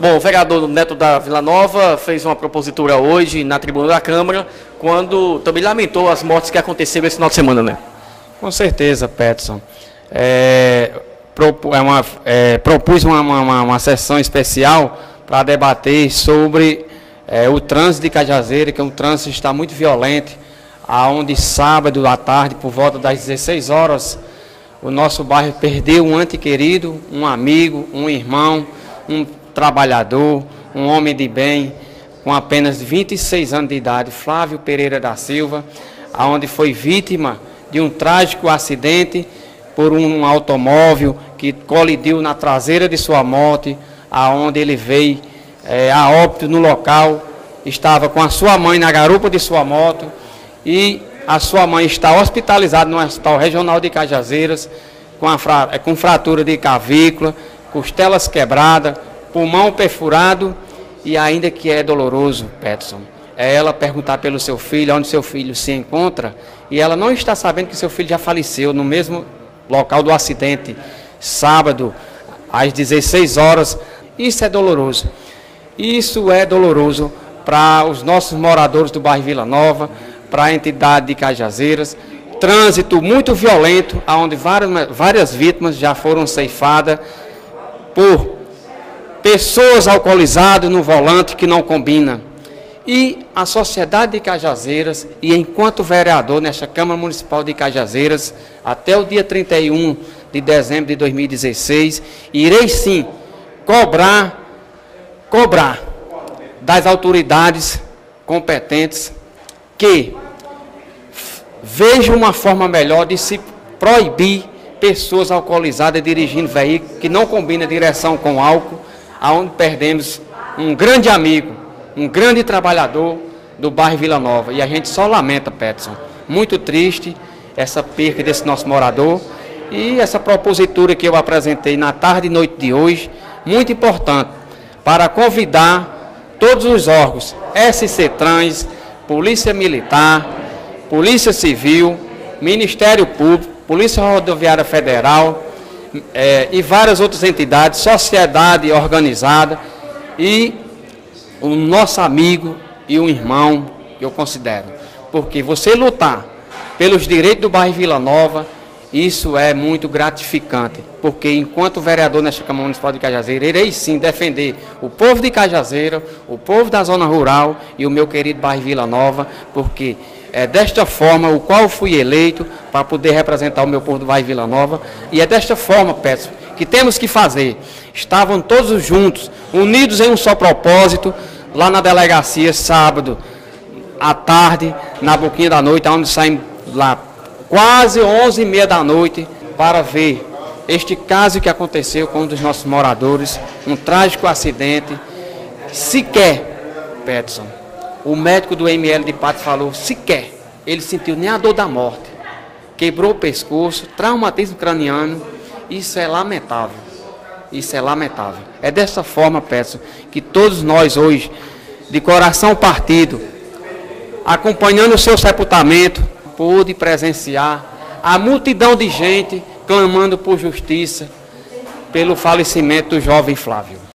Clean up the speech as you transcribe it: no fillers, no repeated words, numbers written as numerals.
Bom, o vereador Neto da Vila Nova fez uma propositura hoje na tribuna da Câmara, quando também lamentou as mortes que aconteceram esse final de semana, né? Com certeza, Peterson. Propus uma sessão especial para debater sobre o trânsito de Cajazeira, que é um trânsito que está muito violento, aonde sábado à tarde, por volta das 16 horas, o nosso bairro perdeu um ente querido, um amigo, um irmão, um trabalhador, um homem de bem, com apenas 26 anos de idade, Flávio Pereira da Silva, aonde foi vítima de um trágico acidente por um automóvel que colidiu na traseira de sua moto, aonde ele veio a óbito no local, estava com a sua mãe na garupa de sua moto e a sua mãe está hospitalizada no Hospital Regional de Cajazeiras com fratura de clavícula, costelas quebradas, pulmão perfurado e ainda que é doloroso, Peterson, é ela perguntar pelo seu filho, onde seu filho se encontra, e ela não está sabendo que seu filho já faleceu no mesmo local do acidente, sábado, às 16 horas. Isso é doloroso. Isso é doloroso para os nossos moradores do bairro Vila Nova, para a entidade de Cajazeiras. Trânsito muito violento, onde várias vítimas já foram ceifadas por pessoas alcoolizadas no volante que não combina. E a sociedade de Cajazeiras, e enquanto vereador nesta Câmara Municipal de Cajazeiras, até o dia 31 de dezembro de 2016, irei sim cobrar das autoridades competentes que vejam uma forma melhor de se proibir pessoas alcoolizadas dirigindo veículos que não combinam direção com álcool, aonde perdemos um grande amigo, um grande trabalhador do bairro Vila Nova. E a gente só lamenta, Peterson, muito triste essa perda desse nosso morador. E essa propositura que eu apresentei na tarde e noite de hoje, muito importante, para convidar todos os órgãos, SC Trans, Polícia Militar, Polícia Civil, Ministério Público, Polícia Rodoviária Federal e várias outras entidades, sociedade organizada e o nosso amigo e um irmão, que eu considero. Porque você lutar pelos direitos do bairro Vila Nova, isso é muito gratificante, porque enquanto vereador nesta Câmara Municipal de Cajazeira, irei sim defender o povo de Cajazeira, o povo da zona rural e o meu querido bairro Vila Nova, porque é desta forma o qual fui eleito para poder representar o meu povo do bairro Vila Nova, e é desta forma, peço, que temos que fazer. Estavam todos juntos, unidos em um só propósito, lá na delegacia, sábado à tarde, na boquinha da noite, onde saímos lá quase 11h30 da noite para ver este caso que aconteceu com um dos nossos moradores, um trágico acidente. Sequer, Peterson, o médico do ML de Patos falou, sequer ele sentiu nem a dor da morte, quebrou o pescoço, traumatismo craniano. Isso é lamentável, isso é lamentável. É dessa forma, Peterson, que todos nós hoje, de coração partido, acompanhando o seu sepultamento, pude presenciar a multidão de gente clamando por justiça pelo falecimento do jovem Flávio.